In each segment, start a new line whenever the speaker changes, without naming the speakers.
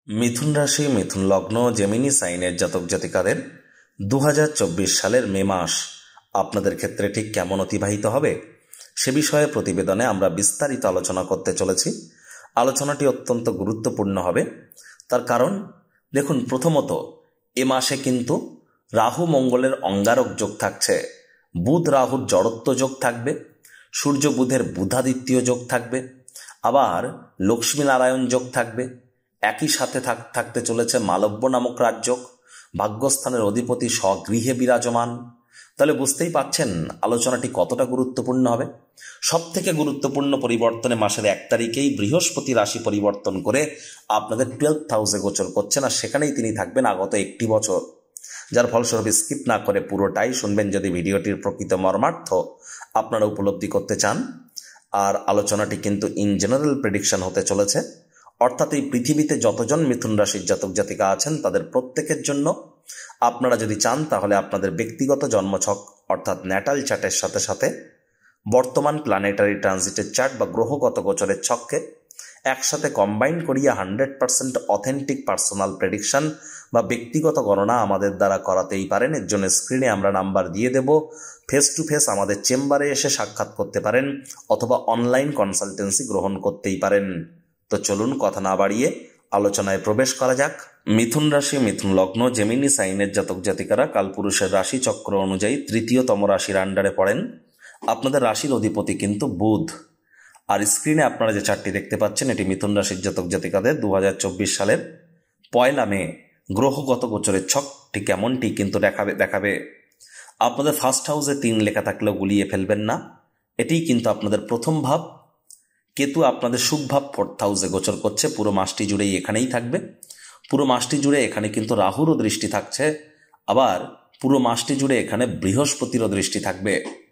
মিথুন রাশি, মিথুন লগ্ন, জেমিনি সাইনের জাতক জাতিকাদের 2024 সালের মে মাস আপনাদের ক্ষেত্রে ঠিক কেমন অতিবাহিত হবে সে বিষয়ে প্রতিবেদনে আমরা বিস্তারিত আলোচনা করতে চলেছি। আলোচনাটি অত্যন্ত গুরুত্বপূর্ণ হবে। তার কারণ দেখুন, প্রথমত এ মাসে কিন্তু রাহু মঙ্গলের অঙ্গারক যোগ থাকছে, বুধ রাহুর জড়ত্ব যোগ থাকবে, সূর্য বুধের বুধাদিত্য যোগ থাকবে, আবার লক্ষ্মী নারায়ণ যোগ থাকবে। একই সাথে থাকতে চলেছে মালব্য নামক রাজযোগ, ভাগ্যস্থানের অধিপতি স্বগৃহে বিরাজমান। তাহলে বুঝতেই পাচ্ছেন আলোচনাটি কতটা গুরুত্বপূর্ণ হবে। সব থেকে গুরুত্বপূর্ণ পরিবর্তনে মাসের 1 তারিখেই বৃহস্পতি রাশি পরিবর্তন করে আপনাদের 12th হাউসে গোচর করছেন, আর সেখানেই তিনি থাকবেন আগত 1 বছর। যার ফলস্বরূপ স্কিপ না করে পুরোটাই শুনবেন যদি ভিডিওটির প্রকৃত মর্মার্থ আপনারা উপলব্ধি করতে চান। আর আলোচনাটি কিন্তু ইন জেনারেল প্রেডিকশন হতে চলেছে, অর্থাৎ এই পৃথিবীতে যতজন মিথুন রাশির জাতক জাতিকা আছেন তাদের প্রত্যেকের জন্য। আপনারা যদি চান তাহলে আপনাদের ব্যক্তিগত জন্মছক অর্থাৎ ন্যাটাল চার্টের সাথে সাথে বর্তমান প্ল্যানেটারি ট্রানজিটের চার্ট বা গ্রহগত গোচরের ছককে একসাথে কম্বাইন করিয়ে 100% অথেন্টিক পার্সোনাল প্রেডিকশন বা ব্যক্তিগত গণনা আমাদের দ্বারা করাতেই পারেন। এর জন্য স্ক্রিনে আমরা নাম্বার দিয়ে দেব, ফেস টু ফেস আমাদের চেম্বারে এসে সাক্ষাৎ করতে পারেন অথবা অনলাইন কনসালটেন্সি গ্রহণ করতেই পারেন। তো চলুন কথা না বাড়িয়ে আলোচনায় প্রবেশ করা যাক। মিথুন রাশি, মিথুন লগ্ন, জেমিনি সাইনের জাতক জাতিকারা কালপুরুষের রাশি চক্র অনুযায়ী 3য়তম রাশির আন্ডারে পড়েন। আপনাদের রাশির অধিপতি কিন্তু বুধ। আর স্ক্রিনে আপনারা যে চার্টটি দেখতে পাচ্ছেন এটি মিথুন রাশির জাতক জাতিকাদের 2024 সালের 1 মে গ্রহগত গোচরের ছকটি কেমনটি কিন্তু দেখাবে। আপনাদের ফার্স্ট হাউসে 3 লেখা থাকলেও গুলিয়ে ফেলবেন না, এটিই কিন্তু আপনাদের প্রথম ভাব। কেতু আপনাদের সুখভাব 4th হাউসে গোচর করছে, পুরো মাসটি জুড়েই এখানেই থাকবে। পুরো মাসটি জুড়ে এখানে কিন্তু রাহুরও দৃষ্টি থাকছে, আবার পুরো মাসটি জুড়ে এখানে বৃহস্পতিরও দৃষ্টি থাকবে।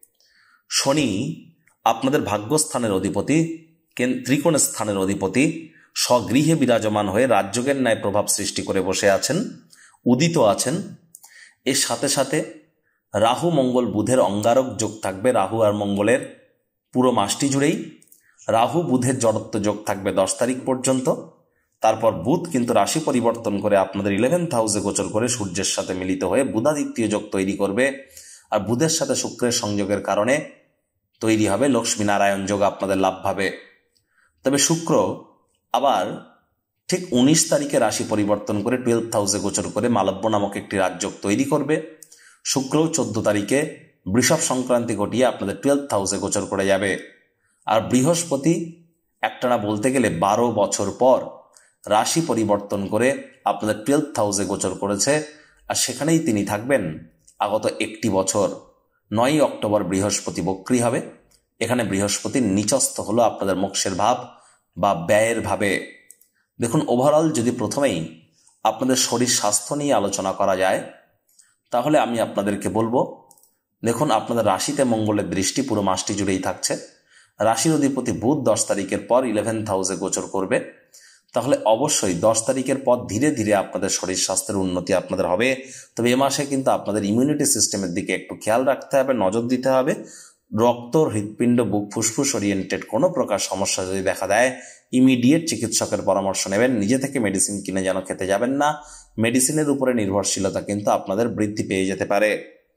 শনি আপনাদের ভাগ্যস্থানের অধিপতি, ত্রিকোণ স্থানের অধিপতি, স্বগৃহে বিরাজমান হয়ে রাজযোগের ন্যায় প্রভাব সৃষ্টি করে বসে আছেন, উদিত আছেন। এর সাথে সাথে রাহু মঙ্গল বুধের অঙ্গারক যোগ থাকবে রাহু আর মঙ্গলের পুরো মাসটি জুড়েই। রাহু বুধের জড়ত্ব যোগ থাকবে 10 তারিখ পর্যন্ত। তারপর বুধ কিন্তু রাশি পরিবর্তন করে আপনাদের 11th হাউসে গোচর করে সূর্যের সাথে মিলিত হয়ে বুধাদিত্য যোগ তৈরি করবে, আর বুধের সাথে শুক্রের সংযোগের কারণে তৈরি হবে লক্ষ্মী নারায়ণ যোগ আপনাদের লাভ ভাবে। তবে শুক্র আবার ঠিক 19 তারিখে রাশি পরিবর্তন করে 12th হাউসে গোচর করে মালব্য নামক একটি রাজযোগ তৈরি করবে। শুক্র 14 তারিখে বৃষভ সংক্রান্তি ঘটিয়ে আপনাদের 12th হাউসে গোচর করে যাবে। আর বৃহস্পতি একটানা বলতে গেলে 12 বছর পর রাশি পরিবর্তন করে আপনাদের 12th হাউসে গোচর করেছে, আর সেখানেই তিনি থাকবেন আগত 1 বছর। 9 অক্টোবর বৃহস্পতি বক্রী হবে। এখানে বৃহস্পতির নিচস্থ হলো আপনাদের মোক্ষের ভাব বা ব্যয়ের ভাবে। দেখুন, ওভারঅল যদি প্রথমেই আপনাদের শরীর স্বাস্থ্য নিয়ে আলোচনা করা যায় তাহলে আমি আপনাদেরকে বলবো, দেখুন আপনাদের রাশিতে মঙ্গলের দৃষ্টি পুরো মাসটি জুড়েই থাকছে। রাশির অধিপতি বুধ 10 তারিখের পর 11th হাউসে গোচর করবে। তাহলে অবশ্যই 10 তারিখের পর ধীরে ধীরে আপনাদের শরীর স্বাস্থ্যের উন্নতি আপনাদের হবে। তবে এ মাসে কিন্তু আপনাদের ইমিউনিটি সিস্টেমের দিকে একটু খেয়াল রাখতে হবে, নজর দিতে হবে। রক্ত, হৃৎপিণ্ড, বুক, ফুসফুস ওরিয়েন্টেড কোনো প্রকার সমস্যা যদি দেখা দেয় ইমিডিয়েট চিকিৎসকের পরামর্শ নেবেন। নিজে থেকে মেডিসিন কিনে যেন খেতে যাবেন না, মেডিসিনের উপরে নির্ভরশীলতা কিন্তু আপনাদের বৃদ্ধি পেয়ে যেতে পারে।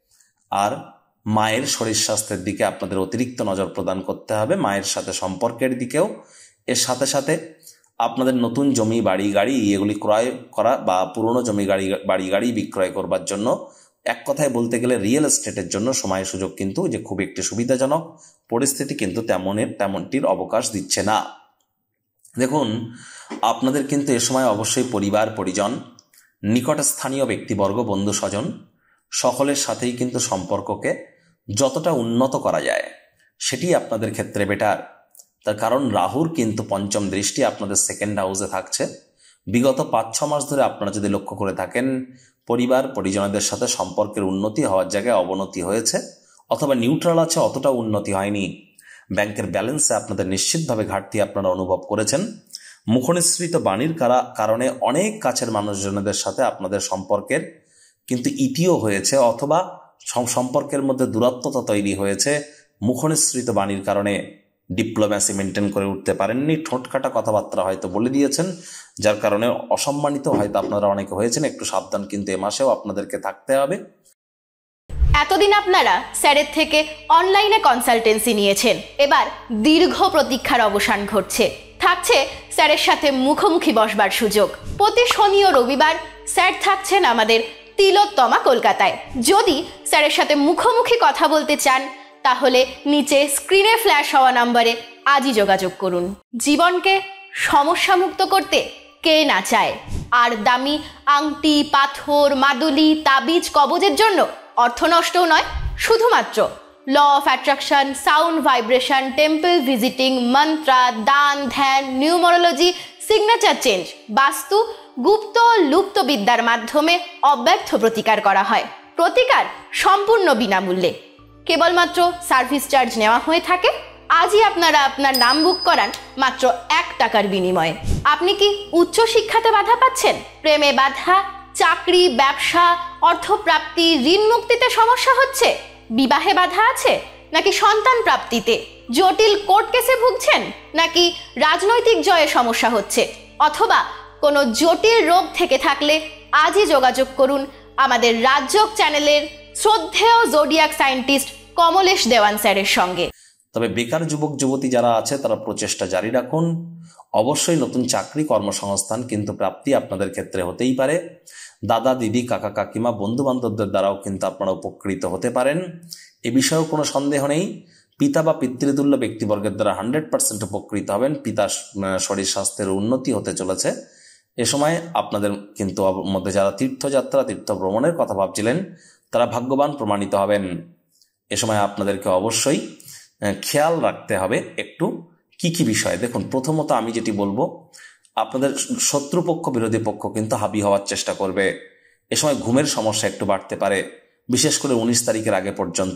আর মায়ের শরীর স্বাস্থ্যের দিকে আপনাদের অতিরিক্ত নজর প্রদান করতে হবে, মায়ের সাথে সম্পর্কের দিকেও। এর সাথে সাথে আপনাদের নতুন জমি, বাড়ি, গাড়ি এগুলি ক্রয় করা বা পুরনো জমি, বাড়ি, গাড়ি বিক্রয় করবার জন্য, এক কথায় বলতে গেলে রিয়েল এস্টেটের জন্য সময় সুযোগ কিন্তু যে খুব একটি সুবিধাজনক পরিস্থিতি কিন্তু তেমনটির অবকাশ দিচ্ছে না। দেখুন, আপনাদের কিন্তু এ সময় অবশ্যই পরিবার পরিজন, নিকটস্থানীয় ব্যক্তিবর্গ, বন্ধু স্বজন সকলের সাথেই কিন্তু সম্পর্ককে যতটা উন্নত করা যায় সেটি আপনাদের ক্ষেত্রে বেটার। তার কারণ রাহুর কিন্তু 5ম দৃষ্টি আপনাদের 2nd হাউসে থাকছে। বিগত 5-6 মাস ধরে আপনারা যদি লক্ষ্য করে থাকেন পরিবার পরিজনদের সাথে সম্পর্কের উন্নতি হওয়ার জায়গায় অবনতি হয়েছে, অথবা নিউট্রাল আছে, অতটা উন্নতি হয়নি। ব্যাংকের ব্যালেন্সে আপনাদের নিশ্চিতভাবে ঘাটতি আপনারা অনুভব করেছেন। মুখনিসৃত বাণীর কারণে অনেক কাছের মানুষজনদের সাথে আপনাদের সম্পর্কের কিন্তু ইতিও হয়েছে, অথবা সম্পর্কের মধ্যে দূরত্বতা তৈরি হয়েছে মুখনিসৃত বাণীর কারণে। ডিপ্লোম্যাসি মেনটেন করে উঠতে পারেননি, ঠোঁটকাটা কথাবার্তা হয়তো বলে দিয়েছেন, যার কারণে অসম্মানিত হয়তো আপনারা অনেকে হয়েছেন। একটু সাবধান কিন্তু এ মাসেও আপনাদেরকে থাকতে হবে।
এতদিন আপনারা স্যারের থেকে অনলাইনে কনসালটেন্সি নিয়েছেন, এবার দীর্ঘ প্রতীক্ষার অবসান ঘটছে। থাকছে স্যারের সাথে মুখোমুখি বসবার সুযোগ। প্রতি শনি ও রবিবার স্যার থাকছেন আমাদের তিলোত্তমা কলকাতায়। যদি স্যারের সাথে মুখোমুখি কথা বলতে চান তাহলে নিচে স্ক্রিনে ফ্ল্যাশ হওয়া নম্বরে আজই যোগাযোগ করুন। জীবনকে সমস্যামুক্ত করতে কে না চায়? আর দামি আংটি, পাথর, মাদুলি, তাবিজ, কবজের জন্য অর্থ নষ্টও নয়, শুধুমাত্র law of attraction, sound vibration, temple visiting, mantra, দান, ধ্যান, নিউমারোলজি, সিগনেচার চেঞ্জ, বাস্তু, গুপ্ত লুপ্ত বিদ্যার মাধ্যমে অব্যর্থ প্রতিকার করা হয়। প্রতিকার সম্পূর্ণ বিনামূল্যে, কেবলমাত্র সার্ভিস চার্জ নেওয়া হয়ে থাকে। আজই আপনারা আপনার নাম বুক করান মাত্র 1 টাকার বিনিময়ে। আপনি কি উচ্চ শিক্ষাতে বাধা পাচ্ছেন? প্রেমে বাধা, চাকরি, ব্যবসা, অর্থপ্রাপ্তি, ঋণ মুক্তিতে সমস্যা হচ্ছে? বিবাহে বাধা আছে? নাকি সন্তান প্রাপ্তিতে? জটিল কোর্ট কেসে ভুগছেন? নাকি রাজনৈতিক জয়ে সমস্যা হচ্ছে? অথবা কোনো জটিল রোগ থেকে থাকলে আজই যোগাযোগ করুন আমাদের রাজযোগ চ্যানেলের শ্রদ্ধেয় জোডিয়াক সায়েন্টিস্ট কমলেশ দেওয়ান স্যারের সঙ্গে।
তবে বেকার যুবক যুবতী যারা আছে তারা প্রচেষ্টা জারি রাখুন। অবশ্যই নতুন চাকরি কর্মসংস্থান কিন্তু প্রাপ্তি আপনাদের ক্ষেত্রে হতেই পারে। দাদা দিদি কাকা কাকিমা বন্ধু বান্ধবদের দ্বারাও কিন্তু আপনারা উপকৃত হতে পারেন, এ বিষয়েও কোনো সন্দেহ নেই। পিতা বা পিতৃতুল্য ব্যক্তিবর্গের দ্বারা 100% উপকৃত হবেন। পিতার শরীর স্বাস্থ্যের উন্নতি হতে চলেছে। এ সময় আপনাদের কিন্তু মধ্যে যারা তীর্থযাত্রা তীর্থ ভ্রমণের কথা ভাবছিলেন তারা ভাগ্যবান প্রমাণিত হবেন। এ সময় আপনাদেরকে অবশ্যই খেয়াল রাখতে হবে একটু কি কি বিষয়। দেখুন, প্রথমত আমি যেটি বলবো, আপনাদের শত্রুপক্ষ বিরোধী পক্ষ কিন্তু হাবি হওয়ার চেষ্টা করবে। এ সময় ঘুমের সমস্যা একটু বাড়তে পারে, বিশেষ করে 19 তারিখের আগে পর্যন্ত।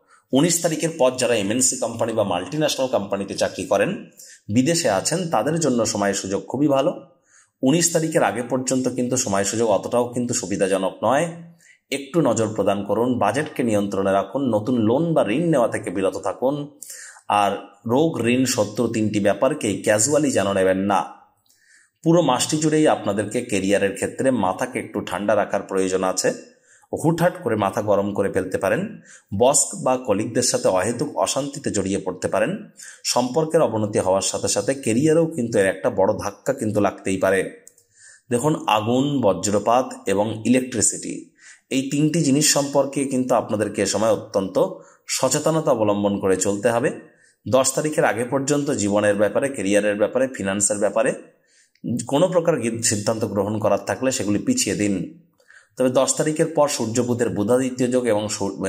19 তারিখের পর যারা এমএনসি কোম্পানি বা মাল্টিন্যাশনাল কোম্পানিতে চাকরি করেন, বিদেশে আছেন, তাদের জন্য সময় সুযোগ খুবই ভালো। 19 তারিখের আগে পর্যন্ত কিন্তু সময় সুযোগ অতটাও কিন্তু সুবিধাজনক নয়। একটু নজর প্রদান করুন, বাজেটকে নিয়ন্ত্রণে রাখুন, নতুন লোন বা ঋণ নেওয়া থেকে বিরত থাকুন। আর রোগ, ঋণ, শত্রু 3টি ব্যাপারকেই ক্যাজুয়ালি যেন নেবেন না। পুরো মাসটি জুড়েই আপনাদেরকে কেরিয়ারের ক্ষেত্রে মাথাকে একটু ঠান্ডা রাখার প্রয়োজন আছে। হুটহাট করে মাথা গরম করে ফেলতে পারেন, বস বা কলিগদের সাথে অহেতুক অশান্তিতে জড়িয়ে পড়তে পারেন। সম্পর্কের অবনতি হওয়ার সাথে সাথে কেরিয়ারেও কিন্তু এর একটা বড় ধাক্কা কিন্তু লাগতেই পারে। দেখুন, আগুন, বজ্রপাত এবং ইলেকট্রিসিটি, এই 3টি জিনিস সম্পর্কে কিন্তু আপনাদেরকে এ সময় অত্যন্ত সচেতনতা অবলম্বন করে চলতে হবে। 10 তারিখের আগে পর্যন্ত জীবনের ব্যাপারে, কেরিয়ারের ব্যাপারে, ফিনান্সের ব্যাপারে কোনো প্রকার সিদ্ধান্ত গ্রহণ করার থাকলে সেগুলি পিছিয়ে দিন। তবে 10 তারিখের পর সূর্য বুধের বুধাদিত্য যোগ এবং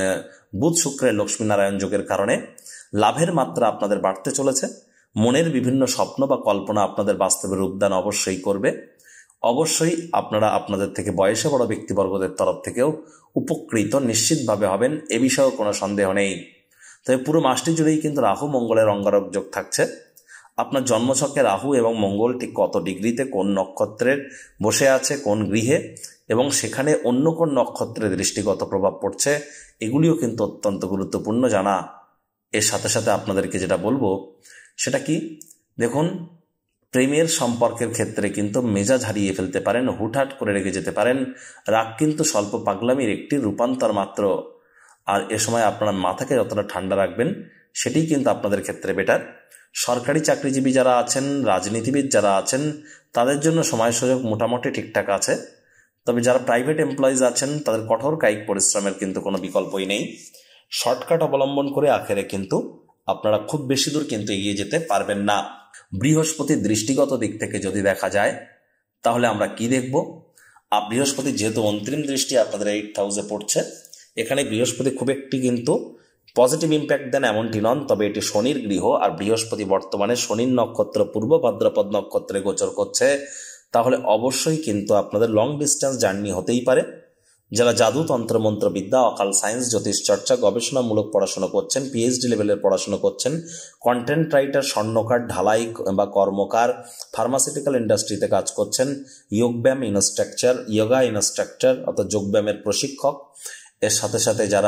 বুধ শুক্রের লক্ষ্মীনারায়ণ যোগের কারণে লাভের মাত্রা আপনাদের বাড়তে চলেছে। মনের বিভিন্ন স্বপ্ন বা কল্পনা আপনাদের বাস্তবে রূপদান অবশ্যই করবে। অবশ্যই আপনারা আপনাদের থেকে বয়সে বড় ব্যক্তিবর্গদের তরফ থেকেও উপকৃত নিশ্চিতভাবে হবেন, এ বিষয়েও কোনো সন্দেহ নেই। তবে পুরো মাসটি জুড়েই কিন্তু রাহু মঙ্গলের অঙ্গারক যোগ থাকছে। আপনার জন্মছকে রাহু এবং মঙ্গল ঠিক কত ডিগ্রিতে কোন নক্ষত্রের বসে আছে, কোন গৃহে, এবং সেখানে অন্য কোন নক্ষত্রের দৃষ্টিগত প্রভাব পড়ছে, এগুলিও কিন্তু অত্যন্ত গুরুত্বপূর্ণ জানা। এর সাথে সাথে আপনাদেরকে যেটা বলবো সেটা কি, দেখুন, প্রেমের সম্পর্কের ক্ষেত্রে কিন্তু মেজাজ হারিয়ে ফেলতে পারেন, হুটহাট করে রেগে যেতে পারেন। রাগ কিন্তু স্বল্প পাগলামির একটি রূপান্তর মাত্র। আর এ সময় আপনারা মাথাকে যতটা ঠান্ডা রাখবেন সেটাই কিন্তু আপনাদের ক্ষেত্রে বেটার। সরকারি চাকরিজীবী যারা আছেন, রাজনীতিবিদ যারা আছেন, তাদের জন্য সময় সুযোগ মোটামুটি ঠিকঠাক আছে। তবে যারা প্রাইভেট এমপ্লয়িজ আছেন তাদের কঠোর কায়িক পরিশ্রমের কিন্তু কোনো বিকল্পই নেই। শর্টকাট অবলম্বন করে আখেরে কিন্তু আপনারা খুব বেশি দূর কিন্তু এগিয়ে যেতে পারবেন না। বৃহস্পতির দৃষ্টিগত দিক থেকে যদি দেখা যায় তাহলে আমরা কি দেখব? বৃহস্পতি যেহেতু অন্তিম দৃষ্টি আপনাদের 8th হাউসে পড়ছে, এখানে বৃহস্পতি খুব একটি কিন্তু পজিটিভ ইম্প্যাক্ট দেন এমনটি নন। তবে এটি শনির গৃহ, আর বৃহস্পতি বর্তমানে শনির নক্ষত্র পূর্ব ভাদ্রপদ নক্ষত্রে গোচর করছে। তাহলে অবশ্যই কিন্তু আপনাদের লং ডিস্টেন্স জার্নি হতেই পারে। যারা জাদু, তন্ত্রমন্ত্র বিদ্যা, অকাল সায়েন্স, জ্যোতিষ চর্চা, গবেষণামূলক পড়াশোনা করছেন, পিএইচডি লেভেলের পড়াশোনা করছেন, কন্টেন্ট রাইটার, স্বর্ণকার, ঢালাই বা কর্মকার, ফার্মাসিউটিক্যাল ইন্ডাস্ট্রিতে কাজ করছেন, যোগব্যায়াম ইনস্ট্রাকচার, যোগা ইনস্ট্রাকচার অর্থাৎ যোগব্যায়ামের প্রশিক্ষক, এর সাথে সাথে যারা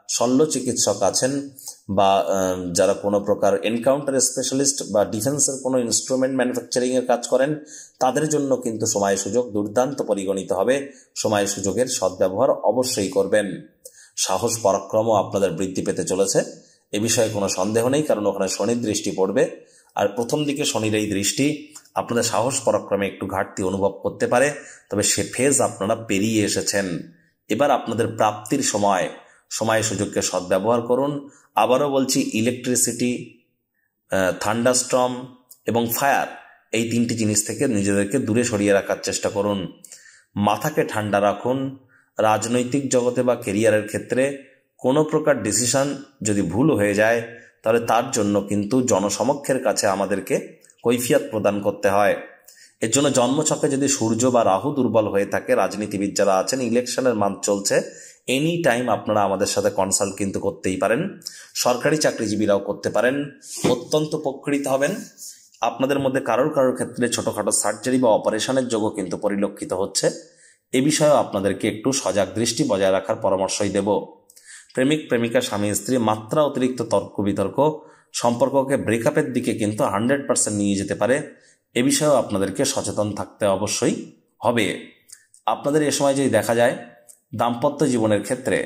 শল্য চিকিৎসক আছেন বা যারা কোনো প্রকার এনকাউন্টার স্পেশালিস্ট বা ডিফেন্সের কোনো ইনস্ট্রুমেন্ট ম্যানুফ্যাকচারিংয়ের কাজ করেন, তাদের জন্য কিন্তু সময় সুযোগ দুর্দান্ত পরিগণিত হবে। সময় সুযোগের সদ্ব্যবহার অবশ্যই করবেন। সাহস পরাক্রমও আপনাদের বৃদ্ধি পেতে চলেছে, এ বিষয়ে কোনো সন্দেহ নেই, কারণ ওখানে শনির দৃষ্টি পড়বে। আর প্রথম দিকে শনির এই দৃষ্টি আপনাদের সাহস পরাক্রমে একটু ঘাটতি অনুভব করতে পারে, তবে সে ফেজ আপনারা পেরিয়ে এসেছেন। এবার আপনাদের প্রাপ্তির সময় সুযোগকে সদ্ব্যবহার করুন। আবারও বলছি, ইলেকট্রিসিটি, থান্ডারস্টর্ম এবং ফায়ার, এই তিনটি জিনিস থেকে নিজেদেরকে দূরে সরিয়ে রাখার চেষ্টা করুন। মাথাকে ঠান্ডা রাখুন। রাজনৈতিক জগতে বা কেরিয়ারের ক্ষেত্রে কোনো প্রকার ডিসিশন যদি ভুল হয়ে যায়, তাহলে তার জন্য কিন্তু জনসমক্ষের কাছে আমাদেরকে কৈফিয়ত প্রদান করতে হয়। এর জন্য জন্মছকে যদি সূর্য বা রাহু দুর্বল হয়ে থাকে, রাজনীতিবিদ যারা আছেন, ইলেকশনের মান্থ চলছে, এনি টাইম আপনারা আমাদের সাথে কনসাল্ট কিন্তু করতেই পারেন। সরকারি চাকরিজীবীরাও করতে পারেন। অত্যন্ত উপকৃত হবেন। আপনাদের মধ্যে কারোর ক্ষেত্রে ছোটখাটো সার্জারি বা অপারেশনের যোগও কিন্তু পরিলক্ষিত হচ্ছে। এ বিষয়েও আপনাদেরকে একটু সজাগ দৃষ্টি বজায় রাখার পরামর্শই দেব। প্রেমিক প্রেমিকা, স্বামী স্ত্রী মাত্রা অতিরিক্ত তর্ক বিতর্ক সম্পর্ককে ব্রেকআপের দিকে কিন্তু 100% নিয়ে যেতে পারে। এ বিষয়েও আপনাদেরকে সচেতন থাকতে অবশ্যই হবে। আপনাদের এ সময় যদি দেখা যায় দাম্পত্য জীবনের ক্ষেত্রে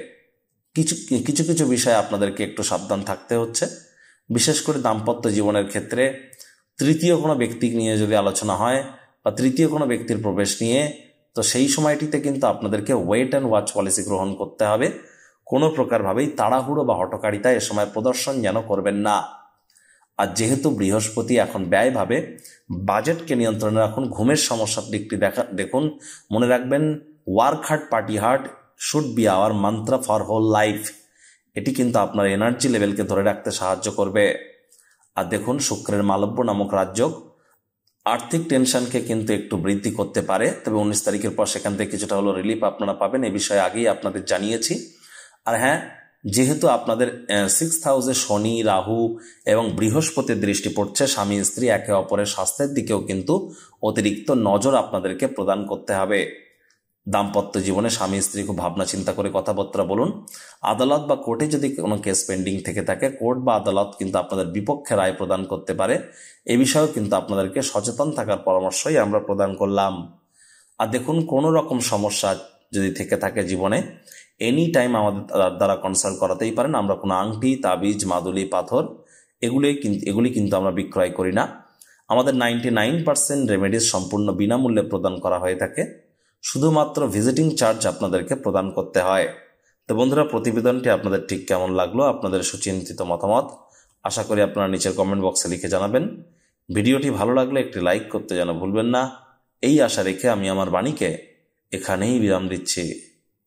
কিছু বিষয়ে আপনাদেরকে একটু সাবধান থাকতে হচ্ছে। বিশেষ করে দাম্পত্য জীবনের ক্ষেত্রে তৃতীয় কোনো ব্যক্তি নিয়ে যদি আলোচনা হয় বা তৃতীয় কোনো ব্যক্তির প্রবেশ নিয়ে, তো সেই সময়টিতে কিন্তু আপনাদেরকে ওয়েট অ্যান্ড ওয়াচ পলিসি গ্রহণ করতে হবে। কোনো প্রকারভাবেই তাড়াহুড়ো বা হঠকারিতা এ সময় প্রদর্শন যেন করবেন না। আর যেহেতু বৃহস্পতি এখন ব্যয়ভাবে, বাজেটকে নিয়ন্ত্রণে রাখুন। ঘুমের সমস্যার দিকটি দেখুন। মনে রাখবেন, work hard party hard should be our mantra for whole life. এটি কিন্তু আপনার এনার্জি লেভেলকে ধরে রাখতে সাহায্য করবে। আর দেখুন, শুক্রের মালব্য নামক রাজযোগ আর্থিক টেনশনকে কিন্তু একটু বৃদ্ধি করতে পারে, তবে 19 তারিখের পর সেখান থেকে কিছুটা হলো রিলিফ আপনারা পাবেন। এ বিষয়ে আগেই আপনাদের জানিয়েছি। আর হ্যাঁ, যেহেতু আপনাদের 6th হাউসে শনি, রাহু এবং বৃহস্পতির দৃষ্টি পড়ছে, স্বামী স্ত্রী একে অপরের স্বাস্থ্যের দিকেও কিন্তু অতিরিক্ত নজর আপনাদেরকে প্রদান করতে হবে। দাম্পত্য জীবনে স্বামী স্ত্রী খুব ভাবনা চিন্তা করে কথাবার্তা বলুন। আদালত বা কোর্টে যদি কোনো কেস পেন্ডিং থেকে থাকে, কোর্ট বা আদালত কিন্তু আপনাদের বিপক্ষে রায় প্রদান করতে পারে। এ বিষয়েও কিন্তু আপনাদেরকে সচেতন থাকার পরামর্শই আমরা প্রদান করলাম। আর দেখুন, কোনো রকম সমস্যা যদি থেকে থাকে জীবনে, এনি টাইম আমাদের দ্বারা কনসাল্ট করাতেই পারেন। আমরা কোনো আংটি, তাবিজ, মাদুলি, পাথর এগুলি কিন্তু আমরা বিক্রয় করি না। আমাদের 99% রেমেডিস সম্পূর্ণ বিনামূল্যে প্রদান করা হয়ে থাকে। শুধুমাত্র ভিজিটিং চার্জ আপনাদেরকে প্রদান করতে হয়। তো বন্ধুরা, প্রতিবেদনটি আপনাদের ঠিক কেমন লাগলো, আপনাদের সুচিন্তিত মতামত আশা করি আপনারা নিচের কমেন্ট বক্সে লিখে জানাবেন। ভিডিওটি ভালো লাগলে একটি লাইক করতে যেন ভুলবেন না। এই আশা রেখে আমি আমার বাণীকে এখানেই বিরাম দিচ্ছি।